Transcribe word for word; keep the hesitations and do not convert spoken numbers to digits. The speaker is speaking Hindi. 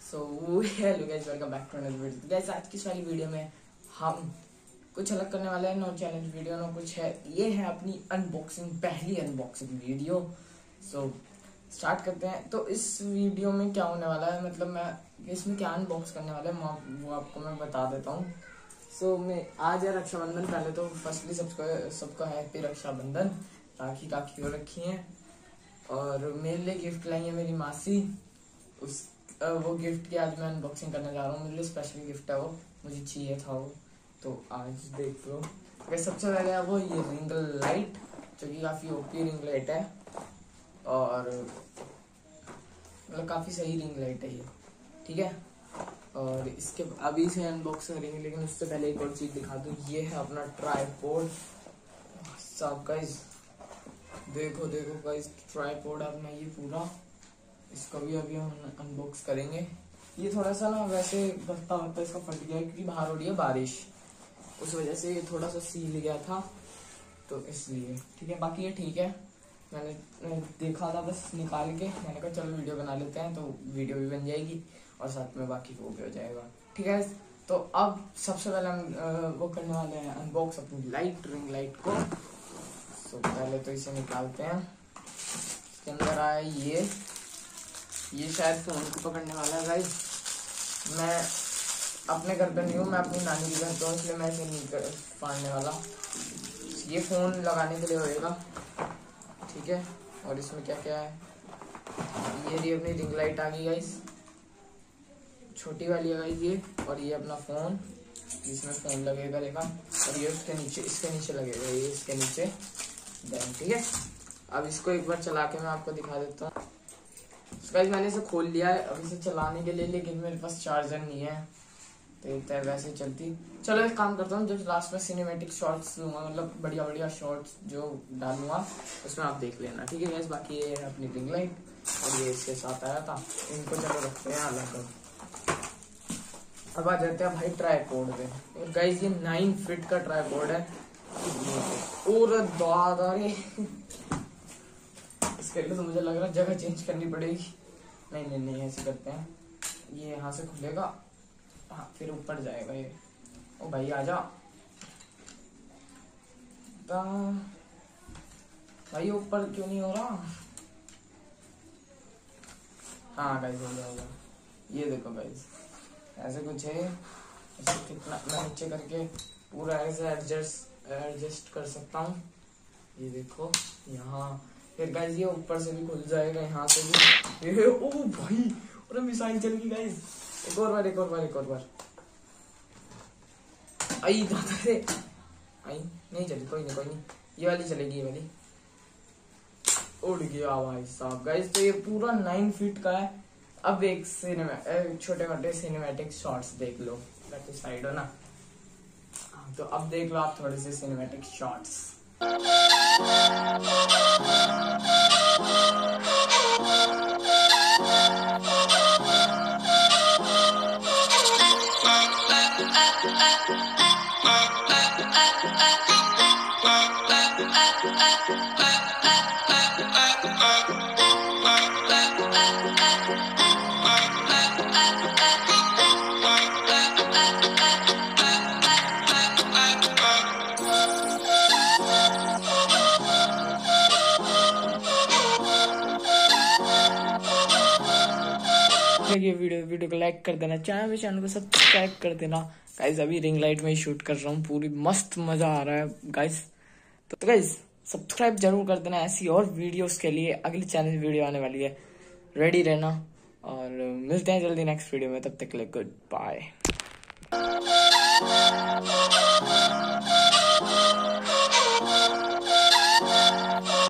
So hello guys, welcome back to another video. Guys आज की वाली वीडियो में हम कुछ अलग करने वाले हैं। नो चैलेंज वीडियो, नो कुछ है। ये है अपनी अनबॉक्सिंग, पहली अनबॉक्सिंग वीडियो। सो स्टार्ट करते हैं। तो इस वीडियो में क्या होने वाला है, मतलब मैं इसमें क्या अनबॉक्स करने वाला है वो आपको मैं बता देता हूँ। सो so, मैं आज है रक्षाबंधन। पहले तो फर्स्टली सबको सबको हैप्पी रक्षाबंधन। राखी काखी हो रखी है और मेरे लिए गिफ्ट लाई है मेरी मासी। उस वो गिफ्ट की आज मैं अनबॉक्सिंग करने जा रहा हूँ। मेरे लिए स्पेशल गिफ्ट है, वो मुझे चाहिए था वो, तो आज देख लो। तो सबसे पहले है वो ये रिंग लाइट, जो कि काफ़ी ओपी रिंग लाइट है और मतलब काफ़ी सही रिंग लाइट है ये, ठीक है। और इसके अभी से अनबॉक्स करेंगे, लेकिन उससे पहले एक और चीज़ दिखा दूँ। ये है अपना ट्राईपोड। सब गाइस देखो देखो गाइस, ट्राईपोड अपना ये पूरा, इसको भी अभी हम अनबॉक्स करेंगे। ये थोड़ा सा ना वैसे बस्ता बस्ता इसका फट गया है, क्योंकि बाहर हो रही है बारिश, उस वजह से ये थोड़ा सा सील गया था, तो इसलिए ठीक है। बाकी ये ठीक है। मैंने, मैंने देखा था बस निकाल के, मैंने कहा चलो वीडियो बना लेते हैं, तो वीडियो भी बन जाएगी और साथ में बाकी वो भी हो जाएगा, ठीक है। तो अब सबसे पहले हम वो करने वाले हैं अनबॉक्स अपनी लाइट, रिंग लाइट को। तो पहले तो इसे निकालते हैं। इसके अंदर आया ये ये शायद फोन को पकड़ने वाला है गाइस। मैं अपने घर पर नहीं हूँ, मैं अपनी नानी के घर पर हूँ, इसलिए मैं इसे नहीं फाड़ने वाला। ये फोन लगाने के लिए होएगा, ठीक है। और इसमें क्या क्या है, ये रही अपनी रिंग लाइट आ गई गाइस, छोटी वाली है गाइस ये। और ये अपना फोन, जिसमें फोन लगेगा देखा, और ये उसके नीचे, इसके नीचे लगेगा, ये इसके नीचे देन, ठीक है। अब इसको एक बार चला के मैं आपको दिखा देता हूँ। गाइस मैंने इसे खोल लिया है अब इसे चलाने के लिए, लेकिन मेरे पास चार्जर नहीं है, तो इतना वैसे चलती। चलो एक काम करता हूँ, जब लास्ट में सिनेमैटिक शॉट्स लूंगा, मतलब बढ़िया बढ़िया शॉट्स जो डालूंगा उसमें आप देख लेना, ठीक है गाइस। बाकी ये है अपनी रिंग लाइट और ये इसके साथ आया था, इनको चलो रखते हैं अलग कर। अब आ जाते हैं भाई ट्राईपोड पे। और गाइस ये नाइन फीट का ट्राईपोड है और दादा रे, इसके लिए तो मुझे लग रहा है जगह चेंज करनी पड़ेगी। नहीं नहीं नहीं ऐसे करते हैं, ये यहाँ से खुलेगा, हाँ फिर ऊपर जाएगा ये। ओ भाई आजा भाई, ऊपर क्यों नहीं हो रहा? हाँ गाइस हो जाएगा। ये देखो गाइस ऐसे कुछ है, ऐसे कितना मैं नीचे करके पूरा ऐसे एडजस्ट एडजस्ट कर सकता हूँ। ये देखो यहाँ, फिर गाइस ये ऊपर से भी खुल जाएगा, यहाँ से भी। ये ओ भाई, अरे मिसाइल चल गई गाइस। एक और बार एक और बार एक और बार आई दादा रे, आई नहीं चली, कोई नहीं कोई नहीं, ये वाली चलेगी, ये वाली। उड़ गया भाई साहब। गाइस तो ये पूरा नाइन फीट का है। अब एक सिनेमा छोटे मोटे सिनेमैटिक शॉट्स देख लो, साइड हो ना, तो अब देख लो आप थोड़े से सिनेमैटिक शॉट्स। ये वीडियो वीडियो को लाइक कर देना, चैनल में चैनल को सब्सक्राइब कर देना गाइस। अभी रिंग लाइट में ही शूट कर रहा हूँ, पूरी मस्त मजा आ रहा है गाइस। तो गाइस सब्सक्राइब जरूर कर देना ऐसी और वीडियोस के लिए। अगली चैनल वीडियो आने वाली है, रेडी रहना और मिलते हैं जल्दी नेक्स्ट वीडियो में। तब तक के लिए गुड बाय।